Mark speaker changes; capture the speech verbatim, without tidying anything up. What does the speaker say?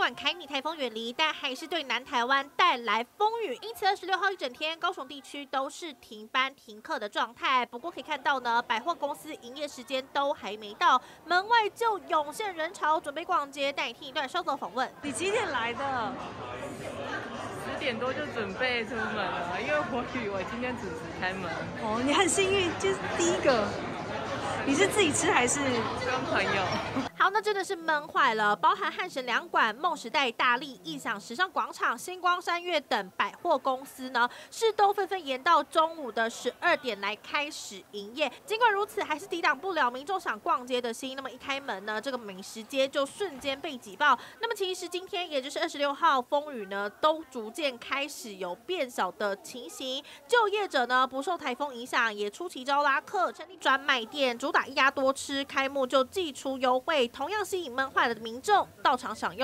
Speaker 1: 管凯米台风远离，但还是对南台湾带来风雨，因此二十六号一整天，高雄地区都是停班停课的状态。不过可以看到呢，百货公司营业时间都还没到，门外就涌现人潮，准备逛街。带你听一段稍早访问。
Speaker 2: 你几点来的？
Speaker 3: 十点多就准备出门了，因为我以为今天准时开门。
Speaker 2: 哦，你很幸运，就是第一个。你是自己吃还是
Speaker 3: 跟朋友？
Speaker 1: 好，那真的是闷坏了。包含汉神两馆、梦时代、大力、异想时尚广场、星光三月等百货公司呢，是都纷纷延到中午的十二点来开始营业。尽管如此，还是抵挡不了民众想逛街的心。那么一开门呢，这个美食街就瞬间被挤爆。那么其实今天也就是二十六号，风雨呢都逐渐开始有变小的情形。就业者呢不受台风影响，也出奇招拉客，成立专卖店，主打一鸭多吃，开幕就祭出优惠，同样吸引闷坏了的民众到场享用。